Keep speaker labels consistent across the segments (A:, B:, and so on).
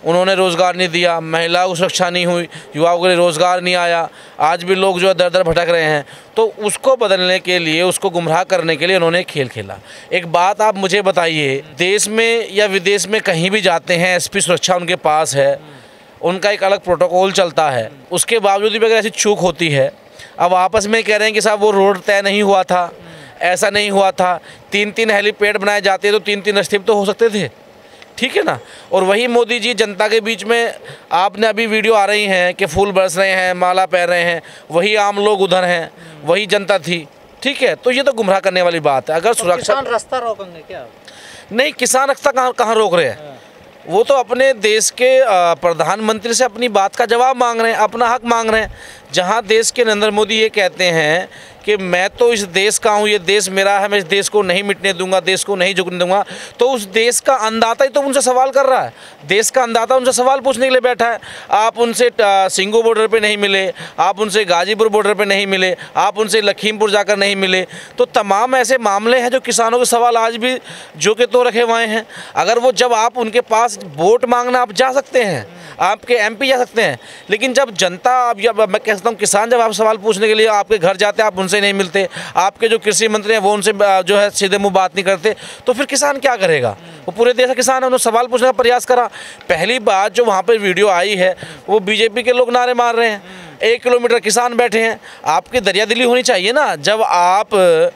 A: उन्होंने रोज़गार नहीं दिया, महिलाओं की सुरक्षा नहीं हुई, युवाओं के लिए रोज़गार नहीं आया, आज भी लोग जो है दर दर भटक रहे हैं। तो उसको बदलने के लिए, उसको गुमराह करने के लिए उन्होंने खेल खेला। एक बात आप मुझे बताइए, देश में या विदेश में कहीं भी जाते हैं, एसपी सुरक्षा उनके पास है, उनका एक अलग प्रोटोकॉल चलता है, उसके बावजूद भी अगर ऐसी चूक होती है, अब आपस में कह रहे हैं कि साहब वो रोड तय नहीं हुआ था, ऐसा नहीं हुआ था, 3-3 हेलीपैड बनाए जाते तो 3-3 रास्ते तो हो सकते थे, ठीक है ना। और वही मोदी जी जनता के बीच में, आपने अभी वीडियो आ रही हैं कि फूल बरस रहे हैं, माला पहन रहे हैं, वही आम लोग उधर हैं, वही जनता थी, ठीक है। तो ये तो गुमराह करने वाली बात है। अगर
B: तो
A: सुरक्षा,
B: किसान रास्ता रोकेंगे क्या?
A: नहीं, किसान रास्ता कहाँ रोक रहे हैं, वो तो अपने देश के प्रधानमंत्री से अपनी बात का जवाब मांग रहे हैं, अपना हक मांग रहे हैं। जहां देश के नरेंद्र मोदी ये कहते हैं कि मैं तो इस देश का हूं, ये देश मेरा है, मैं इस देश को नहीं मिटने दूंगा, देश को नहीं झुकने दूंगा, तो उस देश का अन्नदाता ही तो उनसे सवाल कर रहा है। देश का अन्नदाता उनसे सवाल पूछने के लिए बैठा है। आप उनसे सिंगू बॉर्डर पे नहीं मिले, आप उनसे गाजीपुर बॉर्डर पे नहीं मिले, आप उनसे लखीमपुर जाकर नहीं मिले। तो तमाम ऐसे मामले हैं जो किसानों के सवाल आज भी जो के तो रखे हुए हैं। अगर वो, जब आप उनके पास वोट मांगना आप जा सकते हैं, आपके एमपी जा सकते हैं, लेकिन जब जनता, अब मैं कहता हूँ किसान, जब आप सवाल पूछने के लिए आपके घर जाते हैं, आप उनसे नहीं मिलते, आपके जो कृषि मंत्री हैं वो उनसे जो है सीधे मुंह बात नहीं करते, तो फिर किसान क्या करेगा? वो पूरे देश का किसान है, उन्होंने सवाल पूछने का प्रयास करा। पहली बात जो वहाँ पर वीडियो आई है, वो बीजेपी के लोग नारे मार रहे हैं, 1 किलोमीटर किसान बैठे हैं। आपकी दरियादिली होनी चाहिए ना। जब आप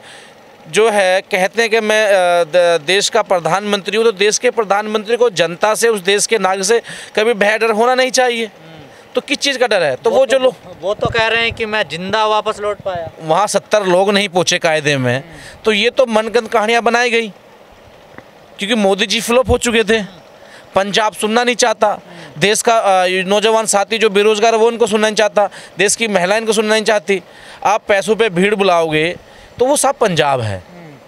A: जो है कहते हैं कि मैं देश का प्रधानमंत्री हूँ, तो देश के प्रधानमंत्री को जनता से, उस देश के नागरिक से कभी भय डर होना नहीं चाहिए। तो किस चीज़ का डर है? तो वो जो लोग,
B: वो तो कह रहे हैं कि मैं जिंदा वापस लौट पाया,
A: वहाँ 70 लोग नहीं पहुँचे कायदे में, तो ये तो मनगढ़ंत कहानियाँ बनाई गई, क्योंकि मोदी जी फ्लॉप हो चुके थे। पंजाब सुनना नहीं चाहता, देश का नौजवान साथी जो बेरोजगार है वो उनको सुनना नहीं चाहता, देश की महिलाएं इनको सुनना नहीं चाहती। आप पैसों पे भीड़ बुलाओगे तो वो सब पंजाब है,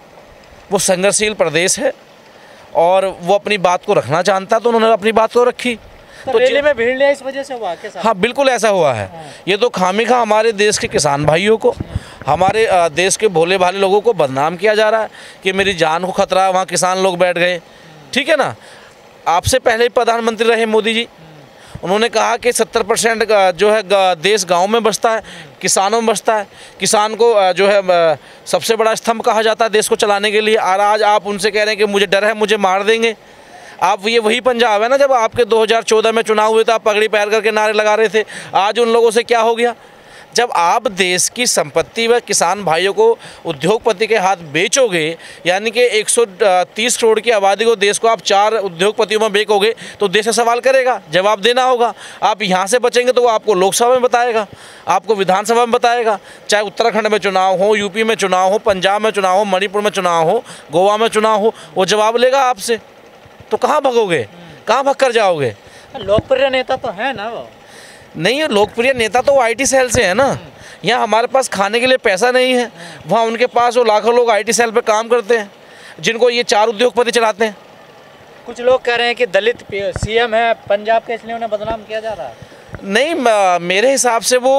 A: वो संघर्षशील प्रदेश है और वो अपनी बात को रखना जानता, तो उन्होंने अपनी बात को रखी।
B: तो रैली में भीड़ लिया, इस वजह से हुआ क्या?
A: हाँ, बिल्कुल ऐसा हुआ है। ये तो खामिखा हमारे देश के किसान भाइयों को, हमारे देश के भोले भाले लोगों को बदनाम किया जा रहा है कि मेरी जान को खतरा है, वहाँ किसान लोग बैठ गए, ठीक है ना। आपसे पहले प्रधानमंत्री रहे मोदी जी, उन्होंने कहा कि 70% जो है देश गांव में बसता है, किसानों में बसता है, किसान को जो है सबसे बड़ा स्तंभ कहा जाता है देश को चलाने के लिए। और आज आप उनसे कह रहे हैं कि मुझे डर है, मुझे मार देंगे। आप, ये वही पंजाब है ना, जब आपके 2014 में चुनाव हुए तो आप पगड़ी पहन करके नारे लगा रहे थे। आज उन लोगों से क्या हो गया? जब आप देश की संपत्ति व किसान भाइयों को उद्योगपति के हाथ बेचोगे, यानी कि 130 करोड़ की आबादी को, देश को आप 4 उद्योगपतियों में बेचोगे, तो देश से सवाल करेगा, जवाब देना होगा। आप यहाँ से बचेंगे तो वो आपको लोकसभा में बताएगा, आपको विधानसभा में बताएगा, चाहे उत्तराखंड में चुनाव हो, यूपी में चुनाव हो, पंजाब में चुनाव हो, मणिपुर में चुनाव हो, गोवा में चुनाव हो, वो जवाब लेगा आपसे। तो कहाँ भगोगे, कहाँ भग कर जाओगे?
B: लोकप्रिय नेता तो है ना वो? नहीं,
A: लोकप्रिय नेता तो आईटी सेल से है ना। यहाँ हमारे पास खाने के लिए पैसा नहीं है, वहाँ उनके पास वो लाखों लोग आईटी सेल पे काम करते हैं, जिनको ये 4 उद्योगपति चलाते हैं।
B: कुछ लोग कह रहे हैं कि दलित सीएम है पंजाब के, इसलिए उन्हें बदनाम किया जा रहा है।
A: नहीं, मेरे हिसाब से वो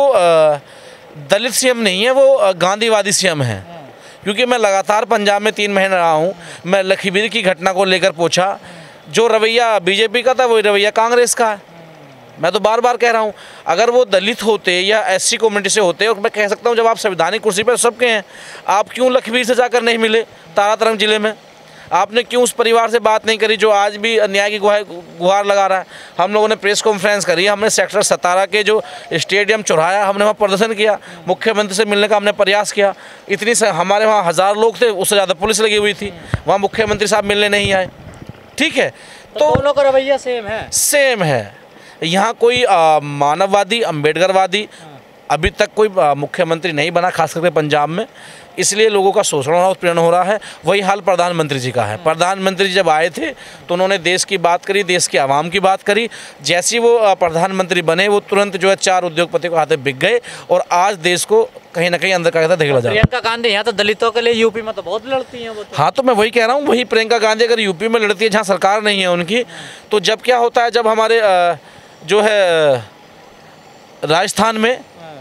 A: दलित सीएम नहीं है, वो गांधीवादी सीएम है। क्योंकि मैं लगातार पंजाब में 3 महीने रहा हूँ, मैं लखीमपुर की घटना को लेकर पूछा, जो रवैया बीजेपी का था वही रवैया कांग्रेस का है। मैं तो बार बार कह रहा हूँ, अगर वो दलित होते या एससी कम्युनिटी से होते, और मैं कह सकता हूँ जब आप संवैधानिक कुर्सी पर सबके हैं, आप क्यों लखीमपुर से जाकर नहीं मिले? तारातरंग जिले में आपने क्यों उस परिवार से बात नहीं करी जो आज भी अन्याय की गुहार लगा रहा है? हम लोगों ने प्रेस कॉन्फ्रेंस करी, हमने सेक्टर 17 के जो स्टेडियम चौराया, हमने वहाँ प्रदर्शन किया, मुख्यमंत्री से मिलने का हमने प्रयास किया। हमारे वहाँ 1000 लोग थे, उससे ज़्यादा पुलिस लगी हुई थी, वहाँ मुख्यमंत्री साहब मिलने नहीं आए, ठीक है।
B: तो दोनों का रवैया सेम
A: है। यहाँ कोई मानववादी, अम्बेडकरवादी अभी तक कोई मुख्यमंत्री नहीं बना, खास करके पंजाब में, इसलिए लोगों का शोषण और उत्पीड़न हो रहा है। वही हाल प्रधानमंत्री जी का है। प्रधानमंत्री जी जब आए थे तो उन्होंने देश की बात करी, देश के आवाम की बात करी। जैसे वो प्रधानमंत्री बने, वो तुरंत जो है 4 उद्योगपति को हाथे बिक गए और आज देश को कहीं ना कहीं अंदर का धकेला जा रहा है।
B: प्रियंका गांधी यहाँ तो दलितों के लिए यूपी में तो बहुत लड़ती हैं वो तो।
A: हाँ, तो मैं वही कह रहा हूँ, वही प्रियंका गांधी अगर यूपी में लड़ती है जहाँ सरकार नहीं है उनकी, तो जब क्या होता है, जब हमारे जो है राजस्थान में,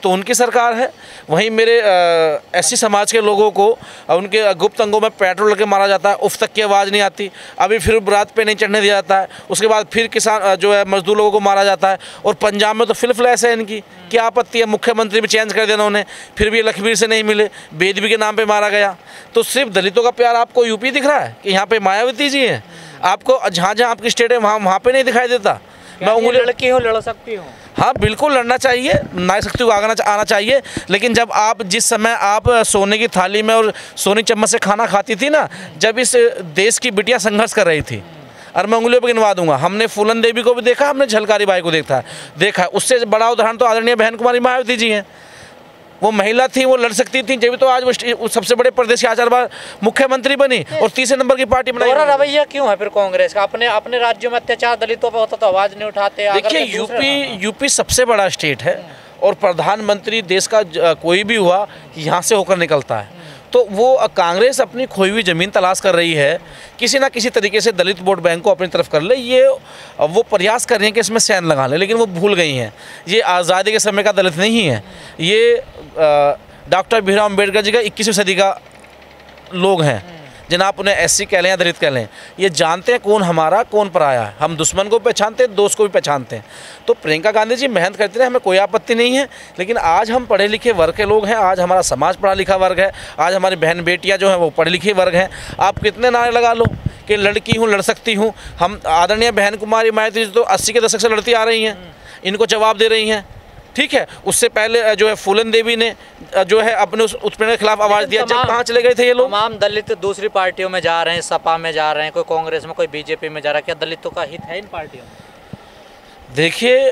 A: तो उनकी सरकार है। वहीं मेरे एससी समाज के लोगों को उनके गुप्त अंगों में पेट्रोल के मारा जाता है, उफ तक की आवाज़ नहीं आती। अभी फिर रात पे नहीं चढ़ने दिया जाता है, उसके बाद फिर किसान जो है मजदूर लोगों को मारा जाता है। और पंजाब में तो फिल फ्लैश है इनकी, क्या आपत्ति है? मुख्यमंत्री भी चेंज कर देना उन्हें, फिर भी लखबीर से नहीं मिले, बेदबी के नाम पर मारा गया। तो सिर्फ दलितों का प्यार आपको यूपी दिख रहा है कि यहाँ पर मायावती जी हैं? आपको जहाँ जहाँ आपकी स्टेट है वहाँ पे नहीं दिखाई देता?
B: मैं उंगली लड़की हूँ, लड़ सकती हूँ।
A: हाँ बिल्कुल लड़ना चाहिए, नारी शक्ति को आना चाहिए। लेकिन जब आप जिस समय आप सोने की थाली में और सोनी चम्मच से खाना खाती थी ना, जब इस देश की बिटियाँ संघर्ष कर रही थी, और मैं उंगलियों पर गिनवा दूंगा, हमने फूलन देवी को भी देखा, हमने झलकारी बाई को देखा है। उससे बड़ा उदाहरण तो आदरणीय बहन कुमारी मायावती जी हैं। वो महिला थी, वो लड़ सकती थी, जब तो आज वो सबसे बड़े प्रदेश की 4 बार मुख्यमंत्री बनी और तीसरे नंबर की पार्टी बनाई।
B: दोहरा रवैया क्यों है फिर कांग्रेस का? अपने राज्यों में अत्याचार दलितों पर होता तो आवाज नहीं उठाते।
A: देखिए यूपी सबसे बड़ा स्टेट है और प्रधानमंत्री देश का कोई भी हुआ यहाँ से होकर निकलता है। तो वो कांग्रेस अपनी खोई हुई ज़मीन तलाश कर रही है, किसी ना किसी तरीके से दलित वोट बैंक को अपनी तरफ कर ले। ये वो प्रयास कर रही हैं कि इसमें सैन लगा लें, लेकिन वो भूल गई हैं ये आज़ादी के समय का दलित नहीं है, ये डॉक्टर भीमराव अम्बेडकर जी का 21वीं सदी का लोग हैं, जिन्हें आप उन्हें एससी कह लें या दलित कह लें। ये जानते हैं कौन हमारा कौन पराया है, हम दुश्मन को पहचानते हैं, दोस्त को भी पहचानते हैं। तो प्रियंका गांधी जी मेहनत करती रहे, हमें कोई आपत्ति नहीं है। लेकिन आज हम पढ़े लिखे वर्ग के लोग हैं, आज हमारा समाज पढ़ा लिखा वर्ग है, आज हमारी बहन बेटियां जो हैं वो पढ़े लिखे वर्ग हैं। आप कितने नारे लगा लो कि लड़की हूँ, लड़ सकती हूँ। हम आदरणीय बहन कुमारी मायावती जी तो 80 के दशक से लड़ती आ रही हैं, इनको जवाब दे रही हैं, ठीक है। उससे पहले जो है फूलन देवी ने जो है अपने उस उत्पीड़न के खिलाफ आवाज़ दिया। जब कहाँ चले गए थे ये लोग?
B: तमाम दलित दूसरी पार्टियों में जा रहे हैं, सपा में जा रहे हैं, कोई कांग्रेस में, कोई बीजेपी में जा रहा है। क्या दलितों का हित है इन पार्टियों में?
A: देखिए,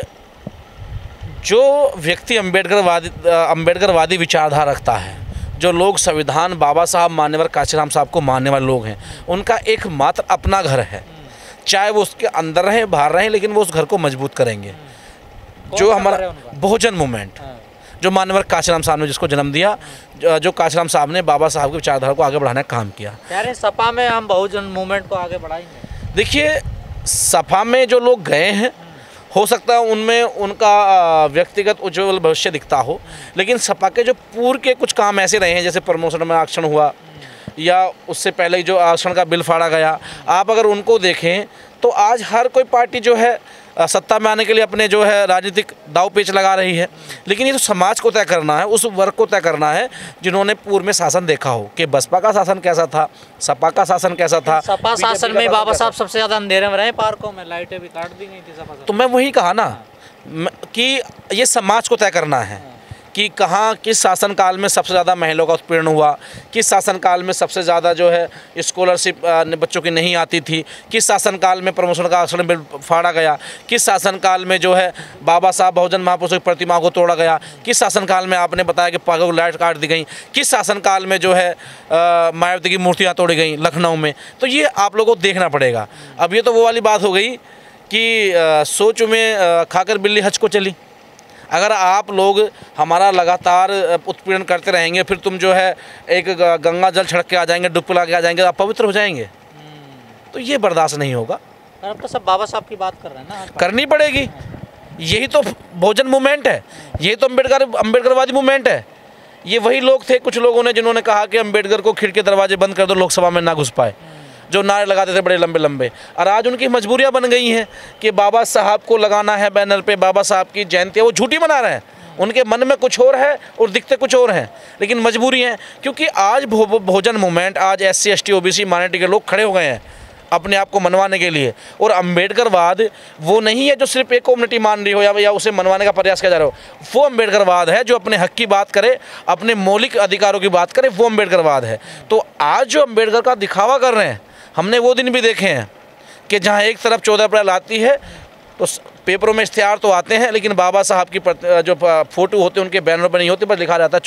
A: जो व्यक्ति अम्बेडकरवादी विचारधारा रखता है, जो लोग संविधान बाबा साहब मान्यवर काशीराम साहब को मानने वाले लोग हैं, उनका एकमात्र अपना घर है। चाहे वो उसके अंदर रहें बाहर रहें, लेकिन वो उस घर को मजबूत करेंगे। जो हमारा बहुजन मूवमेंट, जो मान्यवर काशीराम साहब ने जिसको जन्म दिया, जो काशीराम साहब ने बाबा साहब की विचारधारा को आगे बढ़ाने का काम किया।
B: यार सपा में हम बहुजन मूवमेंट को आगे बढ़ाएंगे।
A: देखिए, सपा में जो लोग गए हैं, हो सकता है उनमें उनका व्यक्तिगत उज्ज्वल भविष्य दिखता हो, लेकिन सपा के जो पूर्व के कुछ काम ऐसे रहे हैं, जैसे प्रमोशन में आरक्षण हुआ या उससे पहले जो आरक्षण का बिल फाड़ा गया, आप अगर उनको देखें तो आज हर कोई पार्टी जो है सत्ता में आने के लिए अपने जो है राजनीतिक दाव पेच लगा रही है। लेकिन ये तो समाज को तय करना है, उस वर्ग को तय करना है जिन्होंने पूर्व में शासन देखा हो कि बसपा का शासन कैसा था, सपा का शासन कैसा था।
B: सपा शासन में बाबा साहब सबसे ज़्यादा अंधेरे में रहे, पार्कों में लाइटें भी काट दी गई थी सपा।
A: तो मैं वही कहा ना कि ये समाज को तय करना है कि कहाँ किस शासनकाल में सबसे ज़्यादा महिलाओं का उत्पीड़न हुआ, किस शासनकाल में सबसे ज़्यादा जो है स्कॉलरशिप बच्चों की नहीं आती थी, किस शासनकाल में प्रमोशन का आरक्षण बिल फाड़ा गया, किस शासनकाल में जो है बाबा साहब बहुजन महापुरुषों की प्रतिमा को तोड़ा गया, किस शासनकाल में आपने बताया कि पागल को लाइट काट दी गई, किस शासनकाल में जो है मायावती की मूर्तियाँ तोड़ी गई लखनऊ में। तो ये आप लोगों को देखना पड़ेगा। अब ये तो वो वाली बात हो गई कि सोच में खाकर बिल्ली हज को चली। अगर आप लोग हमारा लगातार उत्पीड़न करते रहेंगे, फिर तुम जो है एक गंगा जल छिड़क के आ जाएंगे, डुबकी लगा के आ जाएंगे, आप पवित्र हो जाएंगे, तो ये बर्दाश्त नहीं होगा।
B: अब तो सब बाबा साहब की बात कर रहे हैं ना,
A: करनी पड़ेगी। यही तो बहुजन मूवमेंट है, यही तो अम्बेडकरवादी मूवमेंट है। ये वही लोग थे, कुछ लोगों ने जिन्होंने कहा कि अम्बेडकर को खिड़की दरवाजे बंद कर दो, लोकसभा में ना घुस पाए, जो नारे लगाते थे बड़े लंबे लंबे। और आज उनकी मजबूरियां बन गई हैं कि बाबा साहब को लगाना है बैनर पे, बाबा साहब की जयंती है, वो झूठी मना रहे हैं। उनके मन में कुछ और है और दिखते कुछ और हैं, लेकिन मजबूरी है। क्योंकि आज बहुजन मूवमेंट, आज SC ST OBC माइनॉरिटी के लोग खड़े हो गए हैं अपने आप को मनवाने के लिए। और अम्बेडकरवाद वो नहीं है जो सिर्फ एक कम्युनिटी मान रही हो या उसे मनवाने का प्रयास किया जा रहा हो। वो अम्बेडकरवाद है जो अपने हक की बात करे, अपने मौलिक अधिकारों की बात करे, वो अम्बेडकरवाद है। तो आज जो अम्बेडकर का दिखावा कर रहे हैं, हमने वो दिन भी देखे हैं कि जहाँ एक तरफ 14 अप्रैल आती है तो पेपरों में इश्तिहार तो आते हैं, लेकिन बाबा साहब की जो फ़ोटो होते हैं उनके बैनर पर नहीं होते, बस लिखा जाता है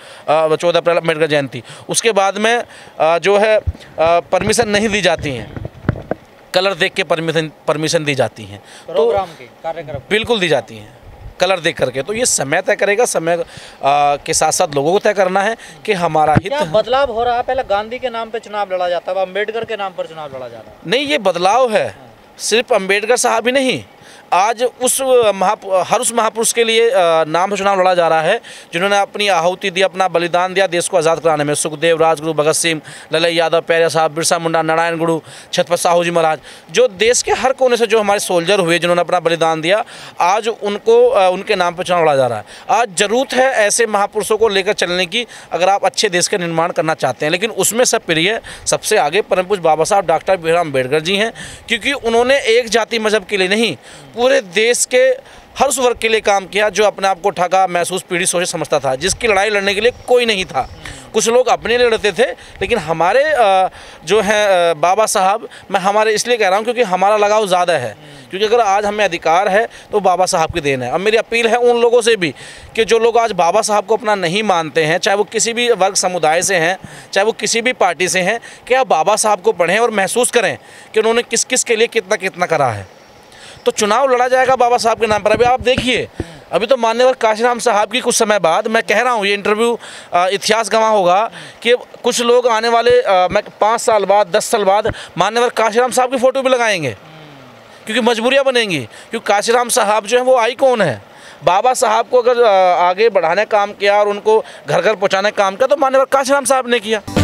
A: 14 अप्रैल अम्बेडकर जयंती। उसके बाद में जो है परमिशन नहीं दी जाती हैं, कलर देख के परमिशन दी जाती हैं, तो कार्यक्रम बिल्कुल दी जाती हैं कलर देख करके। तो ये समय तय करेगा, समय के साथ साथ लोगों को तय करना है कि हमारा हित।
B: क्या बदलाव हो रहा है? पहले गांधी के नाम पे चुनाव लड़ा जाता है, अम्बेडकर के नाम पर चुनाव लड़ा जा रहा है।
A: नहीं, ये बदलाव है। सिर्फ अम्बेडकर साहब ही नहीं, आज हर उस महापुरुष के लिए नाम से चुनाव लड़ा जा रहा है जिन्होंने अपनी आहुति दी, अपना बलिदान दिया देश को आज़ाद कराने में। सुखदेव, राजगुरु, भगत सिंह, ललई यादव, पैरिया साहब, बिरसा मुंडा, नारायण गुरु, छत्रपति साहू जी महाराज, जो देश के हर कोने से जो हमारे सोल्जर हुए जिन्होंने अपना बलिदान दिया, आज उनके नाम पर चुनाव लड़ा जा रहा है। आज ज़रूरत है ऐसे महापुरुषों को लेकर चलने की, अगर आप अच्छे देश का निर्माण करना चाहते हैं। लेकिन उसमें सब प्रिय सबसे आगे परम पूज्य बाबा साहब डॉक्टर भीमराव अम्बेडकर जी हैं, क्योंकि उन्होंने एक जाति मजहब के लिए नहीं, पूरे देश के हर उस वर्ग के लिए काम किया जो अपने आप को ठगा महसूस पीड़ित सोचे समझता था, जिसकी लड़ाई लड़ने के लिए कोई नहीं था। कुछ लोग अपने लिए लड़ते थे, लेकिन हमारे जो हैं बाबा साहब, मैं हमारे इसलिए कह रहा हूँ क्योंकि हमारा लगाव ज़्यादा है, क्योंकि अगर आज हमें अधिकार है तो बाबा साहब की देन है। और मेरी अपील है उन लोगों से भी कि जो लोग आज बाबा साहब को अपना नहीं मानते हैं, चाहे वो किसी भी वर्ग समुदाय से हैं, चाहे वो किसी भी पार्टी से हैं, कि आप बाबा साहब को पढ़ें और महसूस करें कि उन्होंने किस किस के लिए कितना कितना करा है। तो चुनाव लड़ा जाएगा बाबा साहब के नाम पर। अभी आप देखिए, अभी तो मान्यवर काशीराम साहब की कुछ समय बाद, मैं कह रहा हूँ ये इंटरव्यू इतिहास गवाह होगा कि कुछ लोग आने वाले मैं 5 साल बाद 10 साल बाद मान्यवर काशीराम साहब की फ़ोटो भी लगाएंगे, क्योंकि मजबूरियाँ बनेंगी। क्योंकि काशीराम साहब जो है वो आइकॉन है। बाबा साहब को अगर आगे बढ़ाने का काम किया और उनको घर घर पहुँचाने का काम किया तो मान्यवर काशीराम साहब ने किया।